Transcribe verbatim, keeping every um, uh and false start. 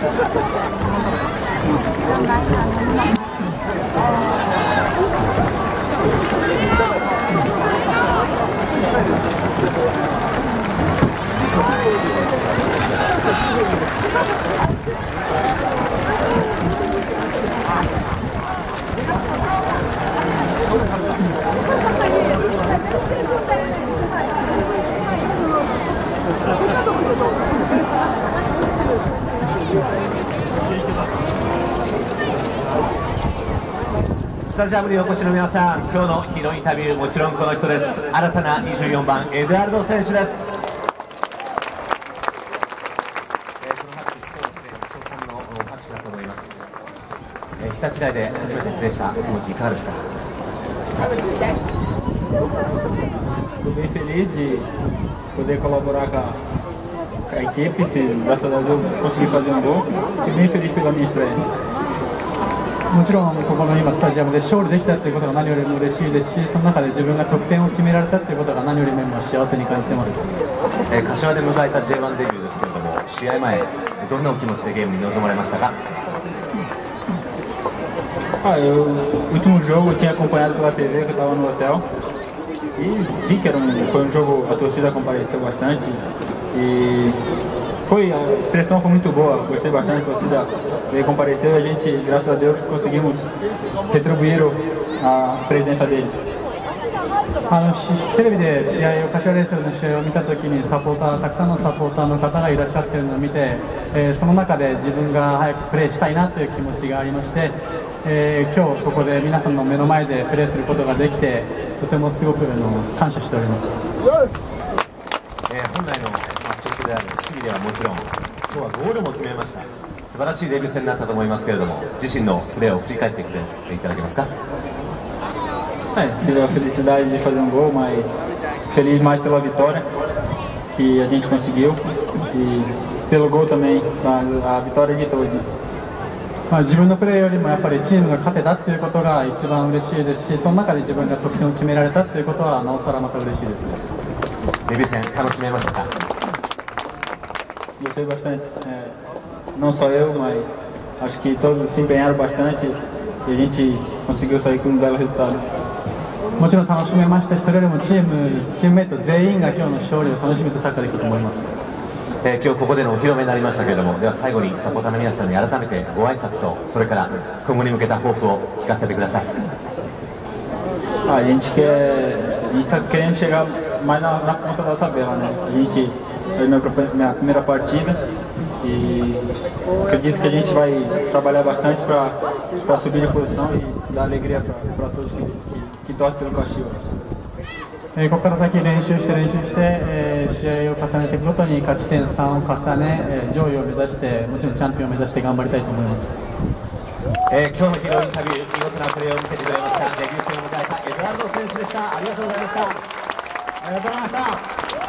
スタジアムにお越しの皆さん、今日のヒーローインタビュー、もちろんこの人です。新たなにじゅうよんばんエドゥアルド選手です。日立大で初めてプレーした気持ちいかがですか？ Estou bem feliz de poder colaborar com a, com a equipe, graças a Deus consegui fazer um gol e bem feliz pela minha estreia. もちろんここの今スタジアムで勝利できたということが何よりも嬉しいですし、その中で自分が得点を決められたということが何よりも幸せに感じています。 えー、柏で迎えた ジェイワン デビューですけれども、試合前どんなお気持ちでゲームに臨まれましたか？ Ah, eu, o último jogo eu tinha acompanhado pela T V, que eu estava no hotel, e vi que era um, foi um jogo, a torcida compareceu bastante e foi, a expressão foi muito boa, gostei bastante, a torcida veio comparecer e a gente, graças a Deus, conseguimos retribuir a presença deles. あのテレビで試合を柏レイソルの試合を見たときにサポーターたくさんのサポーターの方がいらっしゃっているのを見て、えー、その中で自分が早くプレーしたいなという気持ちがありまして、えー、今日ここで皆さんの目の前でプレーすることができてとてもすごくあの感謝しております。 えー、本来の、まあ、仕事である守備ではもちろん今日はゴールも決めました。素晴らしいデビュー戦になったと思いますけれども、自身のプレーを振り返ってくれていただけますか？ É, tive a felicidade de fazer um gol, mas feliz mais pela vitória que a gente conseguiu e pelo gol também, a, a vitória de todos. まあ自分のプレーよりもやっぱりチームが勝てたということが一番嬉しいですし、その中で自分が得点を決められたということはなおさらまた嬉しいです。 デビュー戦楽しめましたか？ Gostei bastante, é, não só eu, mas acho que todos se empenharam bastante e a gente conseguiu sair com um belo resultado. もちろん楽しめましたし、それよりもチーム、チームメイト全員が今日の勝利を楽しめてサッカーできると思います。 えー、今日ここでのお披露目になりましたけれども、では最後にサポーターの皆さんに改めてご挨拶と、それから今後に向けた抱負を聞かせてください。 A gente quer, a gente está querendo chegar mais na, na ponta da tabela, né? A gente é minha, minha primeira partida e acredito que a gente vai trabalhar bastante para subir de posição e dar alegria para todos que, que, que torcem pelo Caxias. えー、ここから先練習して練習して、えー、試合を重ねていくごとに勝ち点さんを重ね、えー、上位を目指してもちろんチャンピオンを目指して頑張りたいと思います。 えー、今日のヒーローインタビュー、見事なプレーを見せてくれました。デビュー戦を迎えたエドゥアルド選手でした。ありがとうございました。 ありがとうございました。